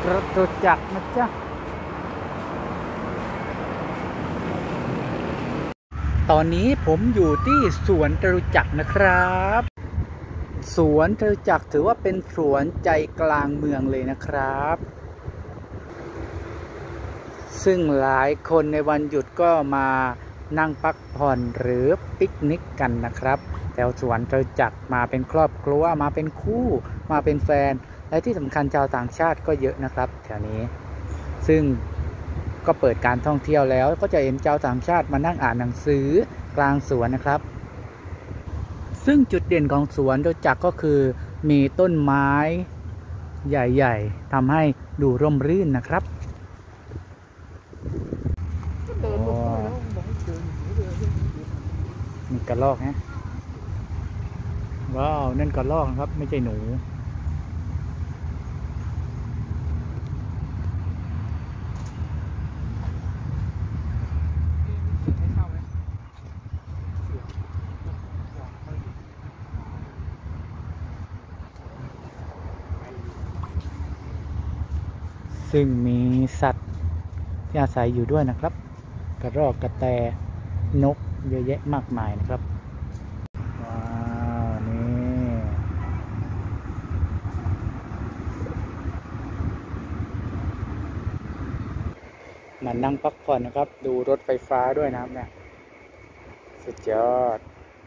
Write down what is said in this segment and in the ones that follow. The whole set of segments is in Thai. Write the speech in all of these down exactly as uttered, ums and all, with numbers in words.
จตุจักรนะจ๊ะตอนนี้ผมอยู่ที่สวนจตุจักรนะครับสวนจตุจักรถือว่าเป็นสวนใจกลางเมืองเลยนะครับซึ่งหลายคนในวันหยุดก็มานั่งพักผ่อนหรือปิกนิกกันนะครับแถวสวนจตุจักรมาเป็นครอบครัวมาเป็นคู่มาเป็นแฟนและที่สำคัญชาวต่างชาติก็เยอะนะครับแถวนี้ซึ่งก็เปิดการท่องเที่ยวแล้วก็จะเห็นชาวต่างชาติมานั่งอ่านหนังสือกลางสวนนะครับซึ่งจุดเด่นของสวนจตุจักรก็คือมีต้นไม้ใหญ่ๆทำให้ดูร่มรื่นนะครับมีกระรอกฮะว้าวนั่นกระรอกครับไม่ใช่หนูซึ่งมีสัตว์ที่อาศัยอยู่ด้วยนะครับกระรอกกระแตนกเยอะแยะมากมายนะครับว้าวนี่มานั่งพักผ่อนนะครับดูรถไฟฟ้าด้วยนะครับเนี่ยสุดยอด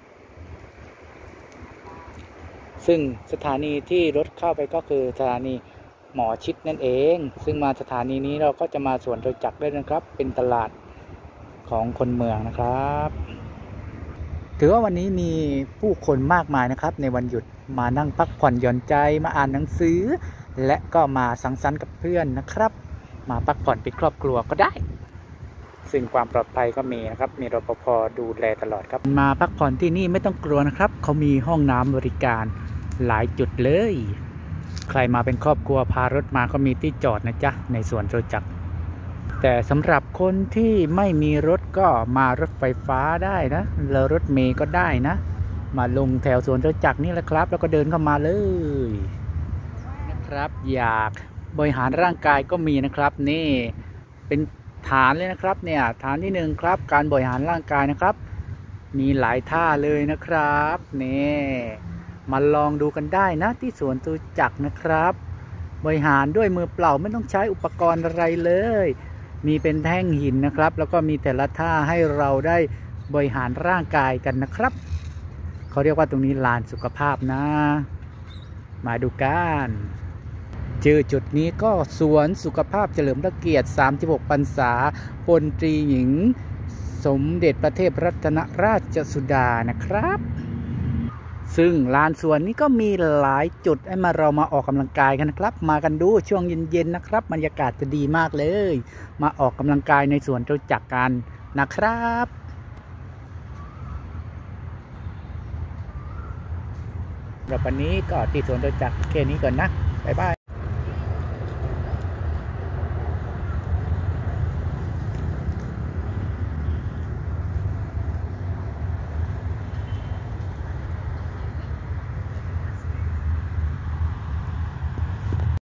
ซึ่งสถานีที่รถเข้าไปก็คือสถานีหมอชิดนั่นเองซึ่งมาสถานีนี้เราก็จะมาสวนจตุจักรได้นะครับเป็นตลาดของคนเมืองนะครับถือว่าวันนี้มีผู้คนมากมายนะครับในวันหยุดมานั่งพักผ่อนหย่อนใจมาอ่านหนังสือและก็มาสังสรรค์กับเพื่อนนะครับมาพักผ่อนเป็นครอบครัวก็ได้ซึ่งความปลอดภัยก็มีนะครับมีรปภ.ดูแลตลอดครับมาพักผ่อนที่นี่ไม่ต้องกลัวนะครับเขามีห้องน้ำบริการหลายจุดเลยใครมาเป็นครอบครัวพารถมาก็มีที่จอดนะจ๊ะในสวนจตุจักรแต่สำหรับคนที่ไม่มีรถก็มารถไฟฟ้าได้นะแล้วรถเมล์ก็ได้นะมาลงแถวสวนจตุจักรนี่แหละครับแล้วก็เดินเข้ามาเลยนะครับอยากบริหารร่างกายก็มีนะครับนี่เป็นฐานเลยนะครับเนี่ยฐานที่หนึ่งครับการบริหารร่างกายนะครับมีหลายท่าเลยนะครับนี่มาลองดูกันได้นะที่สวนจตุจักรนะครับบริหารด้วยมือเปล่าไม่ต้องใช้อุปกรณ์อะไรเลยมีเป็นแท่งหินนะครับแล้วก็มีแต่ละท่าให้เราได้บริหารร่างกายกันนะครับเขาเรียกว่าตรงนี้ลานสุขภาพนะมาดูกันชื่อจุดนี้ก็สวนสุขภาพเฉลิมพระเกียรติสามสิบหกพรรษาพลตรีหญิงสมเด็จพระเทพรัตนราชสุดานะครับซึ่งลานสวนนี้ก็มีหลายจุดให้มาเรามาออกกำลังกายกันนะครับมากันดูช่วงเย็นๆนะครับบรรยากาศจะดีมากเลยมาออกกำลังกายในสวนจตุจักรกันนะครับแล้ววันนี้ก็ที่สวนจตุจักรแค่นี้ก่อนนะบ๊ายบาย